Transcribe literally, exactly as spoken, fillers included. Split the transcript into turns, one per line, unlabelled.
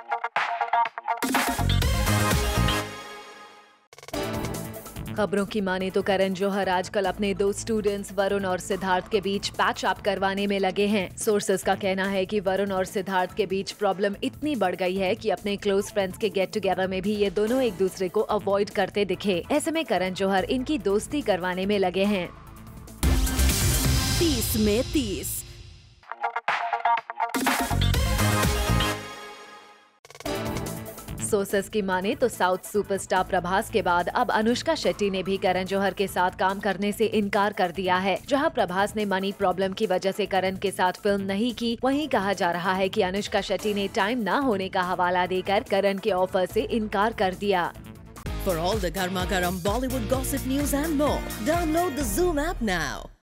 खबरों की माने तो करण जौहर आजकल अपने दो स्टूडेंट्स वरुण और सिद्धार्थ के बीच पैच अप करवाने में लगे हैं। सोर्सेस का कहना है कि वरुण और सिद्धार्थ के बीच प्रॉब्लम इतनी बढ़ गई है कि अपने क्लोज फ्रेंड्स के गेट टुगेदर में भी ये दोनों एक दूसरे को अवॉइड करते दिखे। ऐसे में करण जौहर इनकी दोस्ती करवाने में लगे हैं।
तीस में तीस।
सोर्सेस की माने तो साउथ सुपरस्टार प्रभास के बाद अब अनुष्का शेट्टी ने भी करण जौहर के साथ काम करने से इनकार कर दिया है। जहां प्रभास ने मनी प्रॉब्लम की वजह से करण के साथ फिल्म नहीं की, वहीं कहा जा रहा है कि अनुष्का शेट्टी ने टाइम न होने का हवाला देकर करण के ऑफर से इनकार कर दिया।
For all the Garma Garam Bollywood gossip news and more, download the Zoom app now.